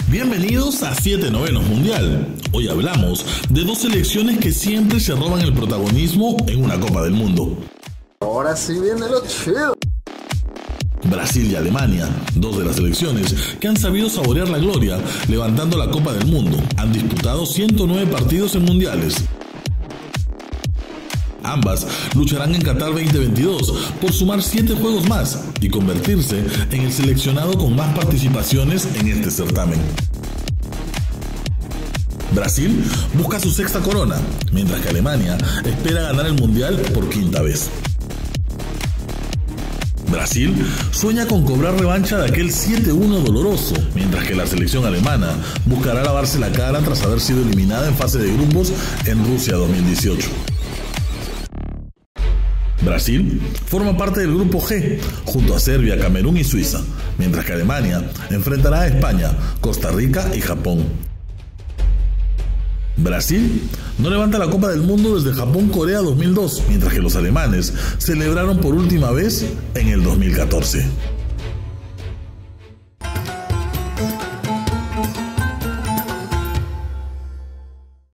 Bienvenidos a 7 Novenos Mundial. Hoy hablamos de dos selecciones que siempre se roban el protagonismo en una Copa del Mundo. Ahora sí viene lo chido. Brasil y Alemania, dos de las selecciones que han sabido saborear la gloria levantando la Copa del Mundo. Han disputado 109 partidos en mundiales. Ambas lucharán en Qatar 2022 por sumar 7 juegos más y convertirse en el seleccionado con más participaciones en este certamen. Brasil busca su sexta corona, mientras que Alemania espera ganar el mundial por quinta vez. Brasil sueña con cobrar revancha de aquel 7-1 doloroso, mientras que la selección alemana buscará lavarse la cara tras haber sido eliminada en fase de grupos en Rusia 2018. Brasil forma parte del grupo G, junto a Serbia, Camerún y Suiza, mientras que Alemania enfrentará a España, Costa Rica y Japón. Brasil no levanta la Copa del Mundo desde Japón-Corea 2002, mientras que los alemanes celebraron por última vez en el 2014.